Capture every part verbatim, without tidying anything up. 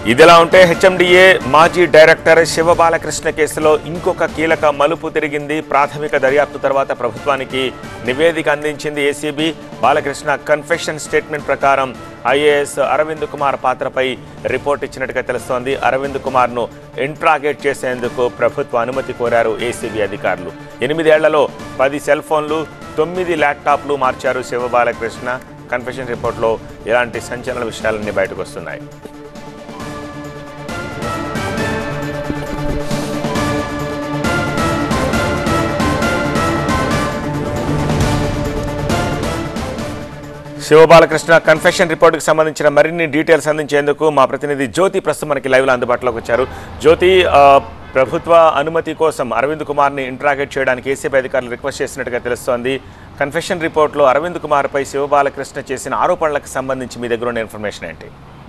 ఇదిలా ఉంటే హెచ్ఎండిఏ మాజీ డైరెక్టర్ శివ బాలకృష్ణ కేసులో ఇంకొక కీలక మలుపు తిరిగింది. ప్రాథమిక దర్యాప్తు తర్వాత ప్రభుత్వానికి నివేదిక అందించింది ఏసీబీ. బాలకృష్ణ కన్ఫెషన్ స్టేట్మెంట్ ప్రకారం ఐఏఎస్ అరవింద్ కుమార్ పాత్రపై రిపోర్ట్ ఇచ్చినట్టుగా తెలుస్తోంది. అరవింద్ కుమార్ను ఇంట్రాగేట్ చేసేందుకు ప్రభుత్వ అనుమతి కోరారు ఏసీబీ అధికారులు. ఎనిమిదేళ్లలో పది సెల్ ఫోన్లు, తొమ్మిది ల్యాప్టాప్లు మార్చారు శివ బాలకృష్ణ. కన్ఫెషన్ రిపోర్ట్లో ఇలాంటి సంచలన విషయాలన్నీ బయటకు వస్తున్నాయి. శివ బాలకృష్ణ కన్ఫెషన్ రిపోర్టుకు సంబంధించిన మరిన్ని డీటెయిల్స్ అందించేందుకు మా ప్రతినిధి జ్యోతి ప్రస్తుతం మనకి లైవ్లో అందుబాటులోకి వచ్చారు. జ్యోతి, ప్రభుత్వ అనుమతి కోసం అరవింద్ కుమార్ని ఇంట్రాగేట్ చేయడానికి ఏసీబీ అధికారులు రిక్వెస్ట్ చేసినట్టుగా తెలుస్తోంది. కన్ఫెషన్ రిపోర్ట్లో అరవింద్ కుమార్పై శివ బాలకృష్ణ చేసిన ఆరోపణలకు సంబంధించి మీ దగ్గర ఉన్న ఇన్ఫర్మేషన్ ఏంటి?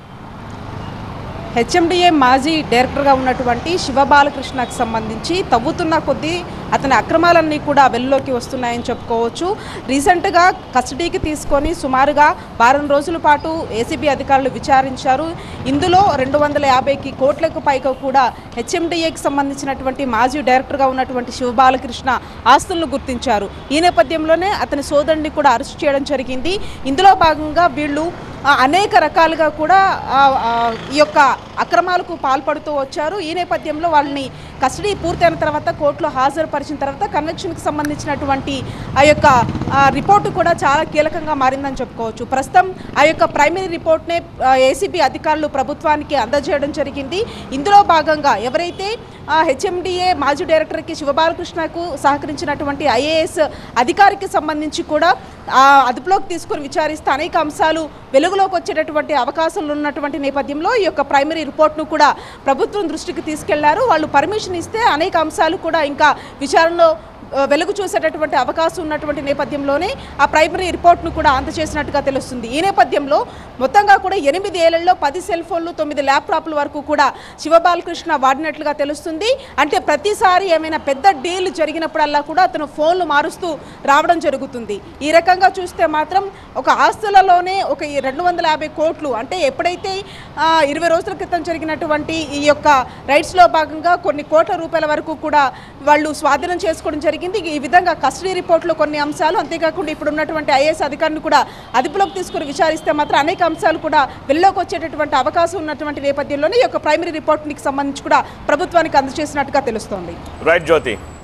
హెచ్ఎండిఏ మాజీ డైరెక్టర్గా ఉన్నటువంటి శివ బాలకృష్ణకు సంబంధించి తవ్వుతున్న కొద్దీ అతని అక్రమాలన్నీ కూడా వెలుగులోకి వస్తున్నాయని చెప్పుకోవచ్చు. రీసెంట్గా కస్టడీకి తీసుకొని సుమారుగా వారం రోజుల పాటు ఏసీబీ అధికారులు విచారించారు. ఇందులో రెండు వందల యాభైకి కోట్లకు పైగా కూడా హెచ్ఎండిఏకి సంబంధించినటువంటి మాజీ డైరెక్టర్గా ఉన్నటువంటి శివ బాలకృష్ణ ఆస్తులను గుర్తించారు. ఈ నేపథ్యంలోనే అతని సోదరుడిని కూడా అరెస్ట్ చేయడం జరిగింది. ఇందులో భాగంగా వీళ్ళు అనేక రకాలుగా కూడా ఈ యొక్క అక్రమాలకు పాల్పడుతూ వచ్చారు. ఈ నేపథ్యంలో వాళ్ళని కస్టడీ పూర్తయిన తర్వాత కోర్టులో హాజరుపరిచిన తర్వాత కన్వెక్షన్కి సంబంధించినటువంటి ఆ యొక్క రిపోర్టు కూడా చాలా కీలకంగా మారిందని చెప్పుకోవచ్చు. ప్రస్తుతం ఆ యొక్క ప్రైమరీ రిపోర్ట్నే ఏసీబీ అధికారులు ప్రభుత్వానికి అందజేయడం జరిగింది. ఇందులో భాగంగా ఎవరైతే హెచ్ఎండిఏ మాజీ డైరెక్టర్కి శివ బాలకృష్ణకు సహకరించినటువంటి ఐఏఎస్ అధికారికి సంబంధించి కూడా అదుపులోకి తీసుకొని విచారిస్తే అనేక అంశాలు వెలుగులోకి వచ్చేటటువంటి అవకాశాలు ఉన్నటువంటి నేపథ్యంలో ఈ యొక్క ప్రైమరీ రిపోర్ట్ను కూడా ప్రభుత్వం దృష్టికి తీసుకెళ్లారు. వాళ్ళు పర్మిషన్ ఇస్తే అనేక అంశాలు కూడా ఇంకా విచారణలో వెలుగు చూసేటటువంటి అవకాశం ఉన్నటువంటి నేపథ్యంలోనే ఆ ప్రైమరీ రిపోర్ట్ను కూడా అందజేసినట్టుగా తెలుస్తుంది. ఈ నేపథ్యంలో మొత్తంగా కూడా ఎనిమిది ఏళ్లలో పది సెల్ ఫోన్లు, తొమ్మిది ల్యాప్టాప్ల వరకు కూడా శివ బాలకృష్ణ వాడినట్లుగా తెలుస్తుంది. అంటే ప్రతిసారి ఏమైనా పెద్ద డీల్ జరిగినప్పుడల్లా కూడా అతను ఫోన్లు మారుస్తూ రావడం జరుగుతుంది. ఈ రకంగా చూస్తే మాత్రం ఒక ఆస్తులలోనే ఒక రెండు వందల యాభై కోట్లు అంటే ఎప్పుడైతే ఇరవై రోజుల క్రితం జరిగినటువంటి ఈ యొక్క రైట్స్లో భాగంగా కొన్ని కోట్ల రూపాయల వరకు కూడా వాళ్ళు స్వాధీనం చేసుకోవడం జరిగింది. ఈ విధంగా కస్టడీ రిపోర్ట్లో కొన్ని అంశాలు, అంతేకాకుండా ఇప్పుడు ఉన్నటువంటి ఐఏఎస్ అధికారిని కూడా అదుపులోకి తీసుకుని విచారిస్తే మాత్రం అనేక అంశాలు కూడా వెల్లోకి వచ్చేటటువంటి అవకాశం ఉన్నటువంటి నేపథ్యంలోనే ఈ యొక్క ప్రైమరీ రిపోర్ట్కి సంబంధించి కూడా ప్రభుత్వానికి అందజేసినట్టుగా తెలుస్తోంది. రైట్ జ్యోతి.